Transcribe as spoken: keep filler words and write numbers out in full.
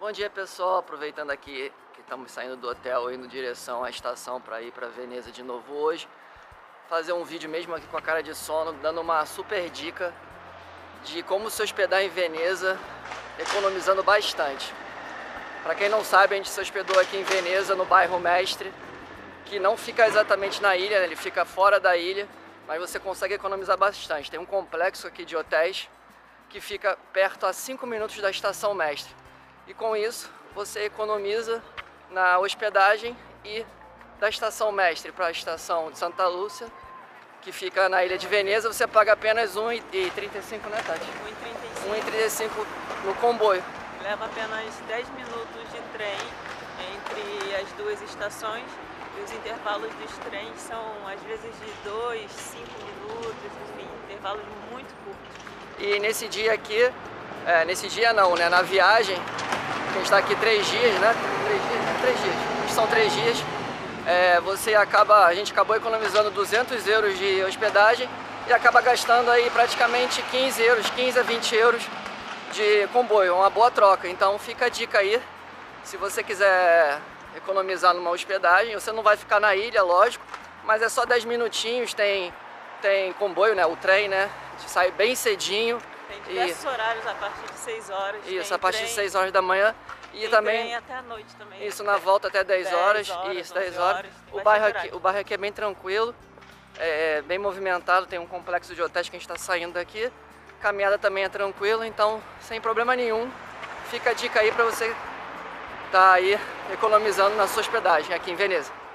Bom dia, pessoal, aproveitando aqui que estamos saindo do hotel indo em direção à estação para ir para Veneza de novo hoje, fazer um vídeo mesmo aqui com a cara de sono, dando uma super dica de como se hospedar em Veneza, economizando bastante. Para quem não sabe, a gente se hospedou aqui em Veneza, no bairro Mestre, que não fica exatamente na ilha, né? Ele fica fora da ilha, mas você consegue economizar bastante. Tem um complexo aqui de hotéis que fica perto a cinco minutos da estação Mestre. E com isso, você economiza na hospedagem e da estação Mestre para a estação de Santa Lúcia, que fica na ilha de Veneza, você paga apenas um real e trinta e cinco centavos, né, Tati? um real e trinta e cinco. um real e trinta e cinco no comboio. Leva apenas dez minutos de trem entre as duas estações e os intervalos dos trens são às vezes de dois, cinco minutos, enfim, intervalos muito curtos. E nesse dia aqui, é, nesse dia não, né, na viagem, a gente está aqui três dias, né, três dias, três dias, são três dias, é, você acaba, a gente acabou economizando duzentos euros de hospedagem e acaba gastando aí praticamente quinze euros, quinze a vinte euros de comboio, uma boa troca. Então fica a dica aí, se você quiser economizar numa hospedagem, você não vai ficar na ilha, lógico, mas é só dez minutinhos, tem, tem comboio, né, o trem, né, sai bem cedinho. Tem diversos e... horários a partir de seis horas. Isso, tem a partir trem, de seis horas da manhã. E tem também trem até a noite também. isso, na volta até dez horas. Isso, dez horas. O bairro, aqui, o bairro aqui é bem tranquilo, é bem movimentado, tem um complexo de hotéis que a gente está saindo daqui. Caminhada também é tranquila, então sem problema nenhum. Fica a dica aí para você estar aí economizando na sua hospedagem aqui em Veneza.